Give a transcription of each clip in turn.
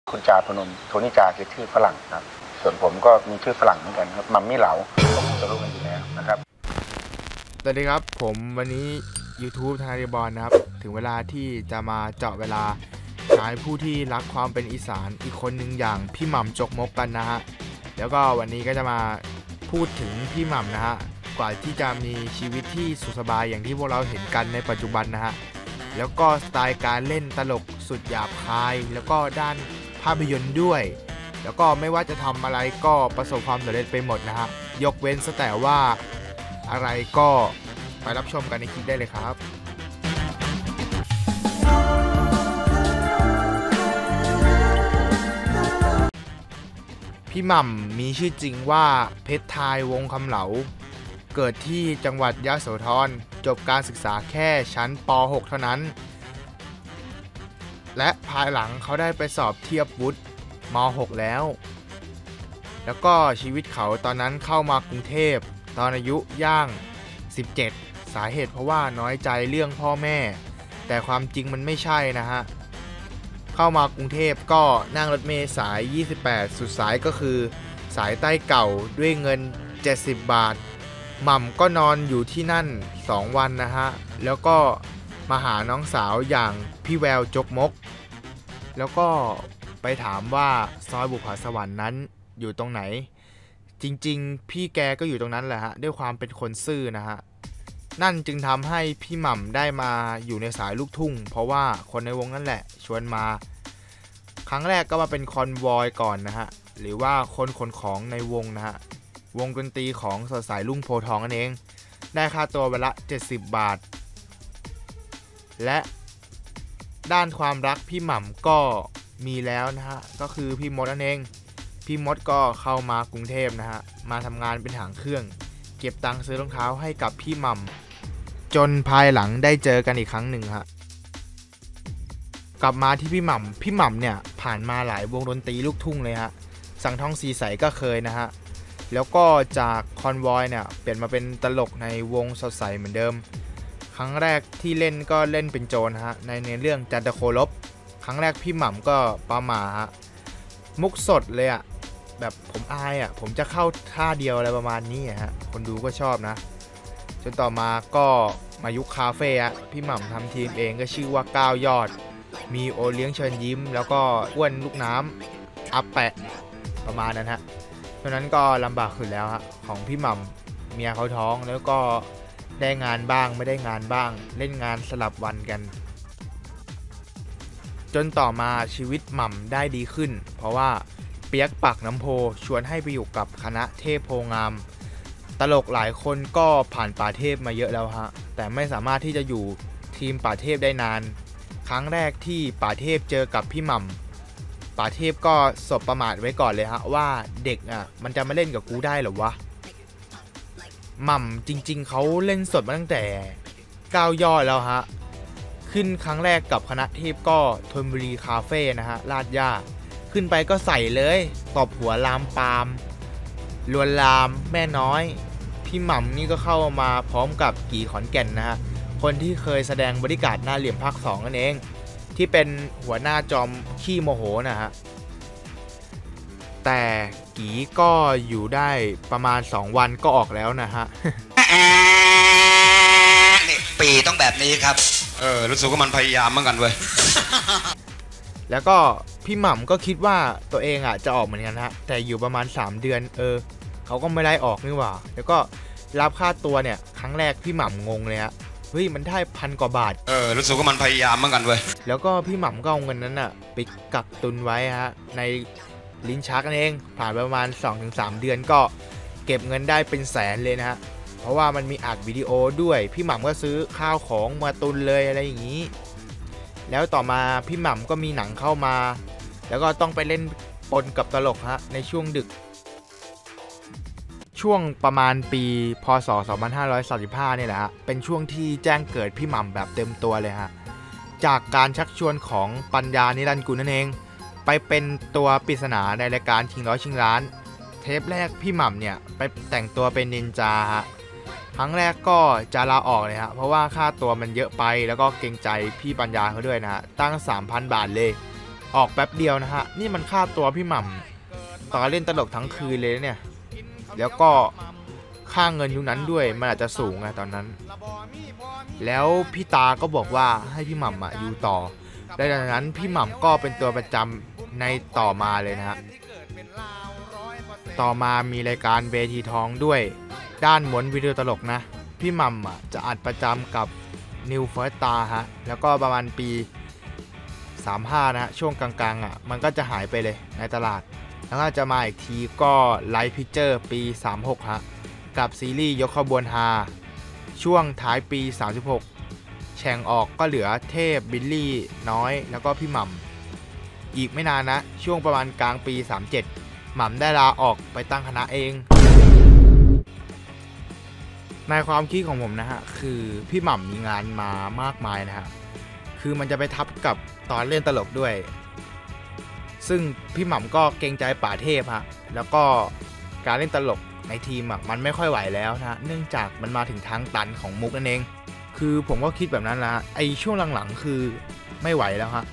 คุณจาพนมโทนี่จาคือชื่อฝรั่งครับส่วนผมก็มีชื่อฝรั่งเหมือนกันครับมัมมี่เหลาผมจะรู้กันอยู่แล้วนะครับสวัสดีครับผมวันนี้ YouTube ธนาธิบอลนะครับถึงเวลาที่จะมาเจาะเวลาชายผู้ที่รักความเป็นอีสานอีกคนหนึ่งอย่างพี่หม่ำจกมกกันนะฮะแล้วก็วันนี้ก็จะมาพูดถึงพี่หม่ำนะฮะกว่าที่จะมีชีวิตที่สุขสบายอย่างที่พวกเราเห็นกันในปัจจุบันนะฮะแล้วก็สไตล์การเล่นตลกสุดหยาบคายแล้วก็ด้านภาพยนตร์ด้วยแล้วก็ไม่ว่าจะทำอะไรก็ประสบความสำเร็จไปหมดนะฮะยกเว้นแต่ว่าอะไรก็ไปรับชมกันในคลิปได้เลยครับพี่หม่ำมีชื่อจริงว่าเพชรทายวงคำเหลาเกิดที่จังหวัดยโสธรจบการศึกษาแค่ชั้นป .6 เท่านั้นและภายหลังเขาได้ไปสอบเทียบวุฒิม .6 แล้วก็ชีวิตเขาตอนนั้นเข้ามากรุงเทพตอนอายุย่าง17สาเหตุเพราะว่าน้อยใจเรื่องพ่อแม่แต่ความจริงมันไม่ใช่นะฮะเข้ามากรุงเทพก็นั่งรถเมล์สาย28สุดสายก็คือสายใต้เก่าด้วยเงิน70 บาทหม่ำก็นอนอยู่ที่นั่น2 วันนะฮะแล้วก็มาหาน้องสาวอย่างพี่แววจกมกแล้วก็ไปถามว่าซอยบุพสวรรค์นั้นอยู่ตรงไหนจริงๆพี่แกก็อยู่ตรงนั้นแหละฮะด้วยความเป็นคนซื่อนะฮะนั่นจึงทำให้พี่หม่ำได้มาอยู่ในสายลูกทุ่งเพราะว่าคนในวงนั่นแหละชวนมาครั้งแรกก็มาเป็นคอนวอยก่อนนะฮะหรือว่าคนขนของในวงนะฮะวงดนตรีของสดใสรุ่งโพทองนั่นเองได้ค่าตัววันละ70 บาทและด้านความรักพี่หม่ำก็มีแล้วนะฮะก็คือพี่มดนั่นเองพี่มดก็เข้ามากรุงเทพนะฮะมาทำงานเป็นหางเครื่องเก็บตังค์ซื้อรองเท้าให้กับพี่หม่ำจนภายหลังได้เจอกันอีกครั้งหนึ่งฮะกลับมาที่พี่หม่ำเนี่ยผ่านมาหลายวงดนตรีลูกทุ่งเลยฮะสังทองสีใสก็เคยนะฮะแล้วก็จากคอนวอยเนี่ยเปลี่ยนมาเป็นตลกในวงสดใสเหมือนเดิมครั้งแรกที่เล่นก็เล่นเป็นโจรฮะในเรื่องจันทโคลบครั้งแรกพี่หม่ำก็ประหม่าฮะมุกสดเลยอะแบบผมอายอะผมจะเข้าท่าเดียวอะไรประมาณนี้ฮะคนดูก็ชอบนะจนต่อมาก็มายุคคาเฟ่อะพี่หม่ำทำทีมเองก็ชื่อว่า9 ยอดมีโอเลี้ยงเชิญยิ้มแล้วก็อ้วนลูกน้ำอัปแปะประมาณนั้นฮะเพราะนั้นก็ลำบากขึ้นแล้วฮะของพี่หม่ำเมียเขาท้องแล้วก็ได้งานบ้างไม่ได้งานบ้างเล่นงานสลับวันกันจนต่อมาชีวิตหม่ำได้ดีขึ้นเพราะว่าเปียกปากน้ำโพชวนให้ไปอยู่กับคณะเทพโพงามตลกหลายคนก็ผ่านป่าเทพมาเยอะแล้วฮะแต่ไม่สามารถที่จะอยู่ทีมป่าเทพได้นานครั้งแรกที่ป่าเทพเจอกับพี่หม่ำป่าเทพก็สบประมาทไว้ก่อนเลยฮะว่าเด็กอ่ะมันจะมาเล่นกับกูได้หรอวะหม่ำจริงๆเขาเล่นสดมาตั้งแต่9 ยอดแล้วฮะขึ้นครั้งแรกกับคณะเทพก็ธนบุรีคาเฟ่นะฮะลาดย่าขึ้นไปก็ใส่เลยตบหัวลามปามลวนลามแม่น้อยพี่หม่ำนี่ก็เข้ามาพร้อมกับกี่ขอนแก่นนะฮะคนที่เคยแสดงบริการหน้าเหลี่ยมภาค 2นั่นเองที่เป็นหัวหน้าจอมขี้โมโหนะฮะแต่กี่ก็อยู่ได้ประมาณ2 วันก็ออกแล้วนะฮะปีต้องแบบนี้ครับรู้สึกว่ามันพยายามเหมือนกันเว้ยแล้วก็พี่หม่ำก็คิดว่าตัวเองอ่ะจะออกเหมือนกันฮะแต่อยู่ประมาณ3 เดือนเขาก็ไม่ไล่ออกนี่หว่าแล้วก็รับค่าตัวเนี่ยครั้งแรกพี่หม่ำงงเลยฮะเฮ้ยมันได้1,000 กว่าบาทรู้สึกว่ามันพยายามเหมือนกันเว้ยแล้วก็พี่หม่ำก็เอาเงินนั้นอ่ะไปกักตุนไว้ฮะในลิ้นชักนั่นเองผ่านไปประมาณ 2-3 เดือนก็เก็บเงินได้เป็นแสนเลยนะฮะเพราะว่ามันมีอัดวิดีโอด้วยพี่หม่ำก็ซื้อข้าวของมาตุนเลยอะไรอย่างนี้แล้วต่อมาพี่หม่ำก็มีหนังเข้ามาแล้วก็ต้องไปเล่นปนกับตลกฮะในช่วงดึกช่วงประมาณปีพ.ศ. 2535เนี่ยแหละฮะเป็นช่วงที่แจ้งเกิดพี่หม่ำแบบเต็มตัวเลยฮะจากการชักชวนของปัญญานิรันดร์กุลนั่นเองไปเป็นตัวปริศนาในรายการชิงร้อยชิงล้านเทปแรกพี่หม่ำเนี่ยไปแต่งตัวเป็นนินจาฮะครั้งแรกก็จะลาออกเลยฮะเพราะว่าค่าตัวมันเยอะไปแล้วก็เกรงใจพี่ปัญญาเขาด้วยนะฮะตั้ง 3,000 บาทเลยออกแป๊บเดียวนะฮะนี่มันค่าตัวพี่หม่ำตอนเล่นตลกทั้งคืนเลยเนี่ยแล้วก็ค่าเงินยุคนั้นด้วยมันอาจจะสูงไงตอนนั้นแล้วพี่ตาก็บอกว่าให้พี่หม่ำอยู่ต่อและดังนั้นพี่หม่ำก็เป็นตัวประจำในต่อมาเลยนะฮะต่อมามีรายการเวทีทองด้วยด้านม้วนวิดีโอตลกนะพี่หม่ำจะอัดประจำกับนิวเฟิร์สตาฮะแล้วก็ประมาณปี35นะฮะช่วงกลางๆมันก็จะหายไปเลยในตลาดแล้วก็จะมาอีกทีก็ไลฟ์พิเจอร์ปี36ฮะกับซีรีส์ยกขบวนฮาช่วงท้ายปี36แฉ่งออกก็เหลือเทพบิลลี่น้อยแล้วก็พี่หม่ำอีกไม่นานนะช่วงประมาณกลางปี37หม่ำได้ลาออกไปตั้งคณะเองในความคิดของผมนะฮะคือพี่หม่ำมีงานมามากมายนะฮะคือมันจะไปทับกับตอนเล่นตลกด้วยซึ่งพี่หม่ำก็เกรงใจป่าเทพฮะแล้วก็การเล่นตลกในทีมมันไม่ค่อยไหวแล้วนะเนื่องจากมันมาถึงทางตันของมุกนั่นเองคือผมก็คิดแบบนั้นละไอช่วงหลังๆคือไม่ไหวแล้วฮะ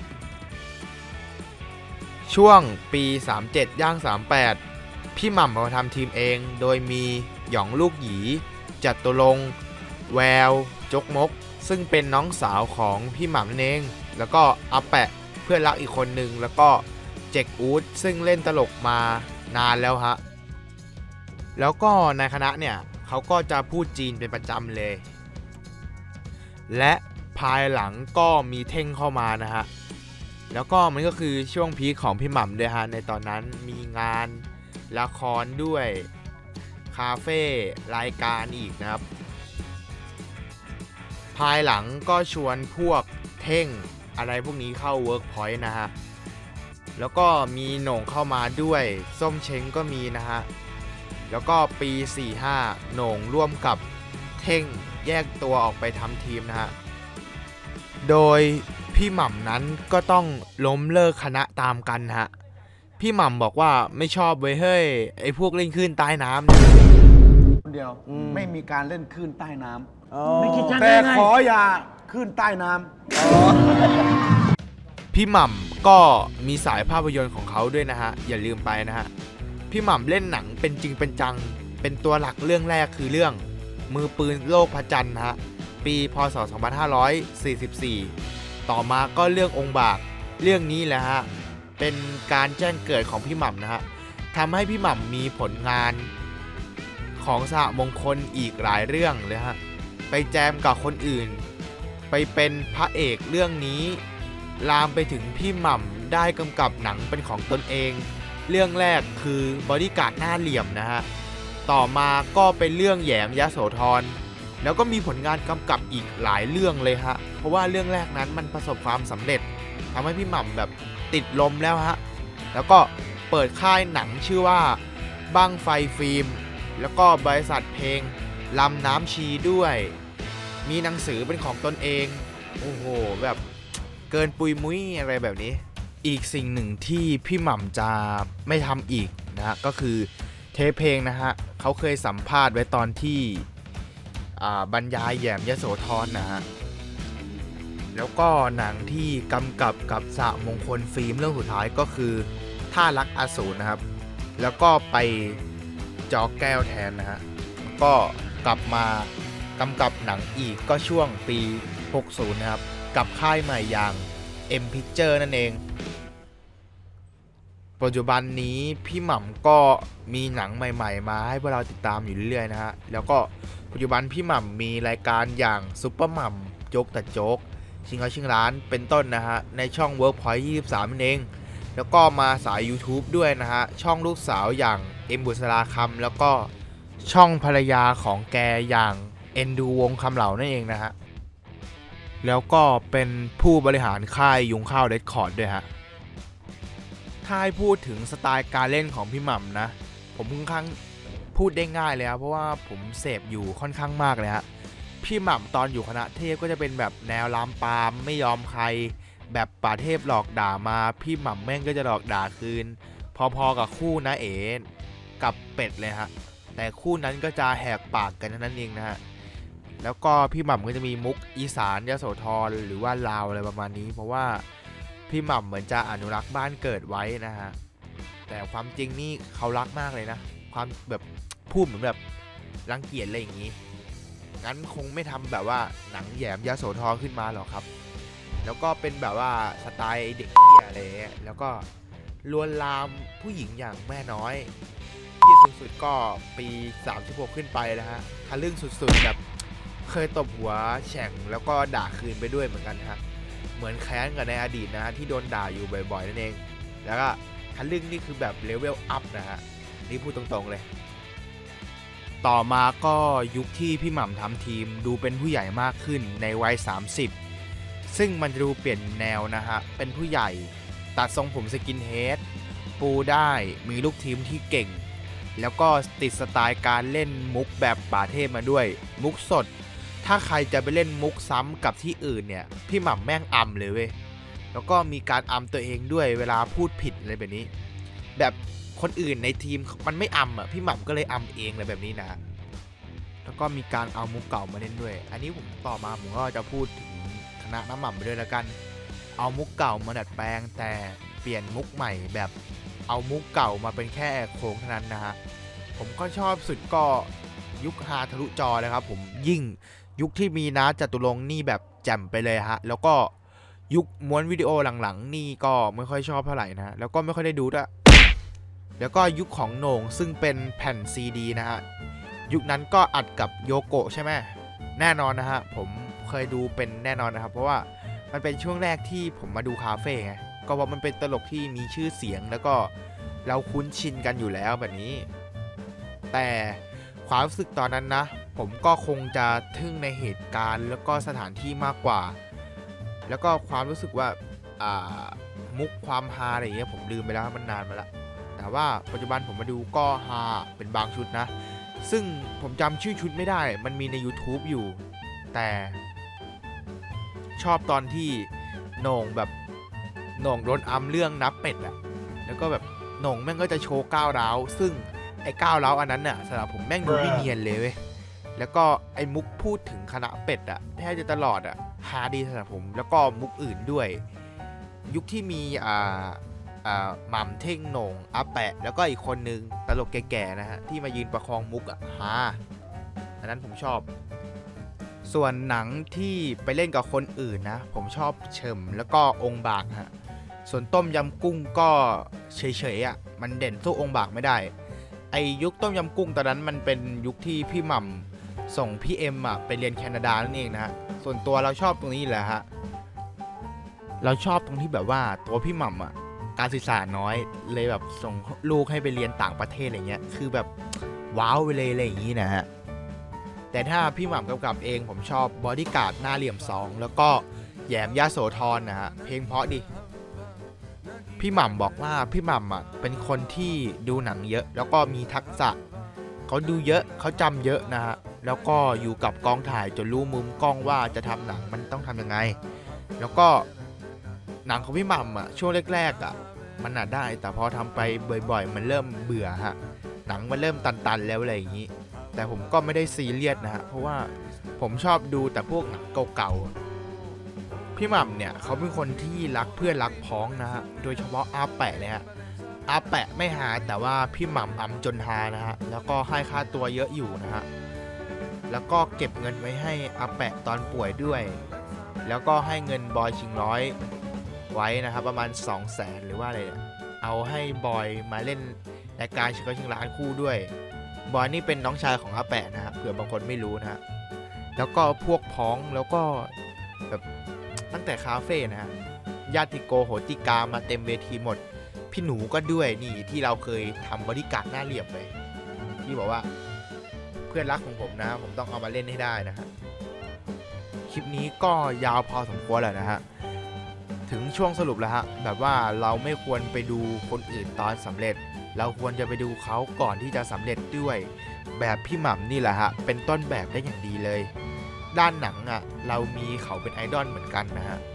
ช่วงปี37ย่าง38พี่หม่ำมาทำทีมเองโดยมีหยองลูกหยีจัตุรงค์แววจกมกซึ่งเป็นน้องสาวของพี่หม่ำนั่นเองแล้วก็อาแปะเพื่อนรักอีกคนนึงแล้วก็เจกอูดซึ่งเล่นตลกมานานแล้วฮะแล้วก็ในคณะเนี่ยเขาก็จะพูดจีนเป็นประจำเลยและภายหลังก็มีเท่งเข้ามานะฮะแล้วก็มันก็คือช่วงพีคของพี่หม่ำด้วยฮะในตอนนั้นมีงานละครด้วยคาเฟ่รายการอีกนะครับภายหลังก็ชวนพวกเท่งอะไรพวกนี้เข้า Workpoint นะฮะแล้วก็มีโหน่งเข้ามาด้วยส้มเช้งก็มีนะฮะแล้วก็ปี45โหน่งร่วมกับเท่งแยกตัวออกไปทำทีมนะฮะโดยพี่หม่ำนั้นก็ต้องล้มเลิกคณะตามกันฮะพี่หม่ำบอกว่าไม่ชอบเว้ยเฮ้ยไอ้พวกเล่นคลื่นใต้น้ำเนี่ยคนเดียวไม่มีการเล่นคลื่นใต้น้ไม่คิดจะำแต่ขออย่าคลื่นใต้น้ำพี่หม่ำก็มีสายภาพยนตร์ของเขาด้วยนะฮะอย่าลืมไปนะฮะพี่หม่ำเล่นหนังเป็นจริงเป็นจังเป็นตัวหลักเรื่องแรกคือเรื่องมือปืนโลกพระจันทร์ฮะปีพศ2544ต่อมาก็เรื่ององค์บากเรื่องนี้แหละฮะเป็นการแจ้งเกิดของพี่หม่ำนะฮะทำให้พี่หม่ำมีผลงานของสหมงคลอีกหลายเรื่องเลยฮะไปแจมกับคนอื่นไปเป็นพระเอกเรื่องนี้ลามไปถึงพี่หม่ำได้กำกับหนังเป็นของตนเองเรื่องแรกคือบอดี้การ์ดหน้าเหลี่ยมนะฮะต่อมาก็เป็นเรื่องแหยมยโสธรแล้วก็มีผลงานกำกับอีกหลายเรื่องเลยฮะเพราะว่าเรื่องแรกนั้นมันประสบความสำเร็จทำให้พี่หม่ำแบบติดลมแล้วฮะแล้วก็เปิดค่ายหนังชื่อว่าบั้งไฟฟิล์มแล้วก็บริษัทเพลงลำน้ำชีด้วยมีหนังสือเป็นของตนเองโอ้โหแบบเกินปุยมุ้ยอะไรแบบนี้อีกสิ่งหนึ่งที่พี่หม่ำจะไม่ทำอีกนะฮะก็คือเทปเพลงนะฮะเขาเคยสัมภาษณ์ไว้ตอนที่บรรยายแหยมยโสธรนะฮะแล้วก็หนังที่กำกับกับสหมงคลฟิล์มเรื่องสุดท้ายก็คือท่ารักอสูรนะครับแล้วก็ไปจอแก้วแทนนะฮะก็กลับมากำกับหนังอีกก็ช่วงปี60นะครับกับค่ายใหม่อย่าง M Picture นั่นเองปัจจุบันนี้พี่หม่ำก็มีหนังใหม่ๆมาให้พวกเราติดตามอยู่เรื่อยๆนะฮะแล้วก็ปัจจุบันพี่หม่ำมีรายการอย่างซุปเปอร์หม่ำโจ๊กแต่โจ๊กชิงร้อยชิงล้านเป็นต้นนะฮะในช่อง Workpoint 23นั่นเองแล้วก็มาสาย YouTube ด้วยนะฮะช่องลูกสาวอย่างเอ็มบุษราคำแล้วก็ช่องภรรยาของแกอย่างเอ็นดูวงคำเหล่านั่นเองนะฮะแล้วก็เป็นผู้บริหารค่ายยุงข้าวเรคคอร์ดด้วยฮะถ้าให้พูดถึงสไตล์การเล่นของพี่หม่ำนะผมค่อนข้างพูดได้ง่ายเลยครับเพราะว่าผมเสพอยู่ค่อนข้างมากเลยฮะพี่หม่ำตอนอยู่คณะเทพก็จะเป็นแบบแนวลามปามไม่ยอมใครแบบป่าเทพหลอกด่ามาพี่หม่ำแม่งก็จะหลอกด่าคืนพอๆกับคู่นะเอ๋กับเป็ดเลยฮะแต่คู่นั้นก็จะแหกปากกันนั่นเองนะฮะแล้วก็พี่หม่ำก็จะมีมุกอีสานยโสธรหรือว่าลาวอะไรประมาณนี้เพราะว่าพี่หม่ำเหมือนจะอนุรักษ์บ้านเกิดไว้นะฮะแต่ความจริงนี่เขารักมากเลยนะความแบบพูดเหมือนแบบรังเกียจอะไรอย่างนี้งั้นคงไม่ทำแบบว่าหนังแหยมยโสธรขึ้นมาหรอกครับแล้วก็เป็นแบบว่าสไตล์เด็กเหี้ยอะไรเงี้ยแล้วก็ลวนลามผู้หญิงอย่างแม่น้อยที่สุดๆก็ปี36ขึ้นไปนะฮะทะลึ่งสุดๆแบบเคยตบหัวแฉ่งแล้วก็ด่าคืนไปด้วยเหมือนกันฮะเหมือนแค้นกับในอดีตนะฮะที่โดนด่าอยู่บ่อยๆนั่นเองแล้วก็ทะลึ่งนี่คือแบบเลเวลอัพนะฮะนี่พูดตรงๆเลยต่อมาก็ยุคที่พี่หม่ำทำทีมดูเป็นผู้ใหญ่มากขึ้นในวัย30ซึ่งมันจะดูเปลี่ยนแนวนะฮะเป็นผู้ใหญ่ตัดทรงผมสกินเฮดปูได้มีลูกทีมที่เก่งแล้วก็ติดสไตล์การเล่นมุกแบบป่าเทพมาด้วยมุกสดถ้าใครจะไปเล่นมุกซ้ำกับที่อื่นเนี่ยพี่หม่ำแม่งอำเลยเว้ยแล้วก็มีการอำตัวเองด้วยเวลาพูดผิดอะไรแบบนี้แบบคนอื่นในทีมมันไม่อำอ่ะพี่หม่ำก็เลยอำเองอะไรแบบนี้นะแล้วก็มีการเอามุกเก่ามาเล่นด้วยอันนี้ผมต่อมาผมก็จะพูดถึงคณะน้ำหม่ำไปด้วยแล้วกันเอามุกเก่ามาดัดแปลงแต่เปลี่ยนมุกใหม่แบบเอามุกเก่ามาเป็นแค่โค้งเท่านั้นนะฮะผมก็ชอบสุดก็ยุคฮาทะลุจอเลยครับผมยิ่งยุคที่มีนะจตุรงค์นี่แบบแจ่มไปเลยฮะแล้วก็ยุคม้วนวิดีโอหลังๆนี่ก็ไม่ค่อยชอบเท่าไหร่นะแล้วก็ไม่ค่อยได้ดูด้วยแล้วก็ยุคของโหน่งซึ่งเป็นแผ่นซีดีนะฮะยุคนั้นก็อัดกับโยโกะใช่ไหมแน่นอนนะฮะผมเคยดูเป็นแน่นอนนะครับเพราะว่ามันเป็นช่วงแรกที่ผมมาดูคาเฟ่ไงก็เพราะมันเป็นตลกที่มีชื่อเสียงแล้วก็เราคุ้นชินกันอยู่แล้วแบบนี้แต่ความรู้สึกตอนนั้นนะผมก็คงจะทึ่งในเหตุการณ์แล้วก็สถานที่มากกว่าแล้วก็ความรู้สึกว่ามุกความฮาอะไรอย่างเงี้ยผมลืมไปแล้วมันนานมาแล้วแต่ว่าปัจจุบันผมมาดูก็ฮาเป็นบางชุดนะซึ่งผมจำชื่อชุดไม่ได้มันมีใน YouTube อยู่แต่ชอบตอนที่โหน่งแบบโหน่งโดนอัมเรื่องนับเป็ดอะแล้วก็แบบโหน่งแม่งก็จะโชว์ก้าวร้าวซึ่งไอ้ก้าวร้าวอันนั้นน่ะสำหรับผมแม่งดูไม่เนียนเลยเว้ยแล้วก็ไอ้มุกพูดถึงคณะเป็ดอะแทบจะตลอดอะฮาดีสำหรับผมแล้วก็มุกอื่นด้วยยุคที่มีหม่ำเท่งโหน่งอาแปะแล้วก็อีกคนนึงตลกแก่ๆนะฮะที่มายืนประคองมุกอะฮาอันนั้นผมชอบส่วนหนังที่ไปเล่นกับคนอื่นนะผมชอบเฉิมแล้วก็องค์บากฮะส่วนต้มยำกุ้งก็เฉยๆอ่ะมันเด่นสู้องค์บากไม่ได้ไอยุคต้มยำกุ้งตอนนั้นมันเป็นยุคที่พี่หม่ำส่งพี่เอ็มอ่ะไปเรียนแคนาดานั่นเองนะฮะส่วนตัวเราชอบตรงนี้แหละฮะเราชอบตรงที่แบบว่าตัวพี่หม่ำอ่ะการศึกษาน้อยเลยแบบส่งลูกให้ไปเรียนต่างประเทศอะไรเงี้ยคือแบบว้าวไปเลยอะไรอย่างนี้นะฮะแต่ถ้าพี่หม่ำกำกับเองผมชอบบอดี้การ์ดหน้าเหลี่ยม2แล้วก็แหยมยโสธรนะฮะเพลงเพราะดิพี่หม่ำบอกว่าพี่หม่ำอ่ะเป็นคนที่ดูหนังเยอะแล้วก็มีทักษะเขาดูเยอะเขาจำเยอะนะฮะแล้วก็อยู่กับกองถ่ายจนรู้มุมกล้องว่าจะทำหนังมันต้องทำยังไงแล้วก็หนังของพี่หม่ำอ่ะช่วงแรกๆอ่ะมันน่ะได้แต่พอทำไปบ่อยๆมันเริ่มเบื่อฮะหนังมันเริ่มตันๆแล้วอะไรอย่างนี้แต่ผมก็ไม่ได้ซีเรียสนะฮะเพราะว่าผมชอบดูแต่พวกหนังเก่าๆพี่หม่ำเนี่ยเขาเป็นคนที่รักเพื่อนรักพ้องนะฮะโดยเฉพาะอาแปะเลยฮะอาแปะไม่หาแต่ว่าพี่หม่ำอำจนหานะฮะแล้วก็ให้ค่าตัวเยอะอยู่นะฮะแล้วก็เก็บเงินไว้ให้อาแปะตอนป่วยด้วยแล้วก็ให้เงินบอยชิงร้อยไว้นะครับประมาณ 200,000 หรือว่าอะไรเอาให้บอยมาเล่นรายการชิงล้านคู่ด้วยบอยนี่เป็นน้องชายของอาแปะนะฮะเผื่อบางคนไม่รู้นะฮะแล้วก็พวกพ้องแล้วก็แบบตั้งแต่คาเฟ่นะฮะญาติโกโหติกามาเต็มเวทีหมดพี่หนูก็ด้วยนี่ที่เราเคยทำบริการหน้าเหลี่ยมไปที่บอกว่าเพื่อนรักของผมนะผมต้องเอามาเล่นให้ได้นะฮะคลิปนี้ก็ยาวพอสมควรแล้วนะฮะถึงช่วงสรุปแล้วฮะแบบว่าเราไม่ควรไปดูคนอื่นตอนสำเร็จเราควรจะไปดูเขาก่อนที่จะสำเร็จด้วยแบบพี่หม่ำนี่แหละฮะเป็นต้นแบบได้อย่างดีเลยด้านหนังอ่ะเรามีเขาเป็นไอดอลเหมือนกันนะฮะ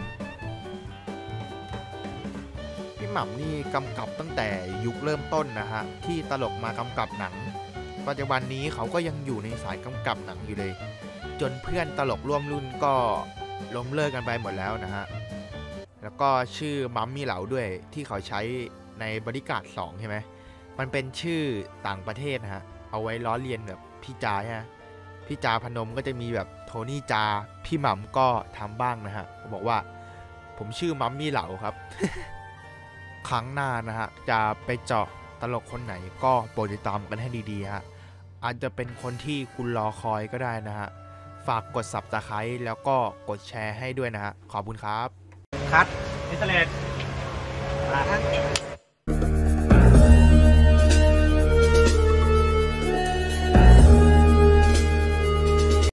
พี่หม่ำนี่กำกับตั้งแต่ยุคเริ่มต้นนะฮะที่ตลกมากำกับหนังปัจจุบันนี้เขาก็ยังอยู่ในสายกำกับหนังอยู่เลยจนเพื่อนตลกร่วมรุ่นก็ล้มเลิกกันไปหมดแล้วนะฮะแล้วก็ชื่อมัมมี่เหลาด้วยที่เขาใช้ในบริการด2ใช่ไหมมันเป็นชื่อต่างประเทศนะฮะเอาไว้ล้อเลียนแบบพี่จาใช่ไหมพี่จาพนมก็จะมีแบบโทนี่จาพี่หม่ำก็ทำบ้างนะฮะบอกว่าผมชื่อมัมมี่เหลาครับ ครั้งหน้านะฮะจะไปเจาะตลกคนไหนก็โปรดติดตามกันให้ดีๆฮะอาจจะเป็นคนที่คุณรอคอยก็ได้นะฮะฝากกด Subscribe แล้วก็กดแชร์ให้ด้วยนะฮะขอบคุณครับคัดอินเทอร์เน็ต